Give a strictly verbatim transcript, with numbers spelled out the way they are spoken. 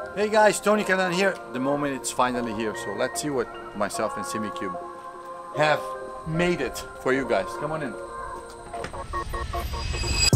Hey guys, Tony Kanaan here. The moment it's finally here, so let's see what myself and Simucube have made it for you guys. Come on in.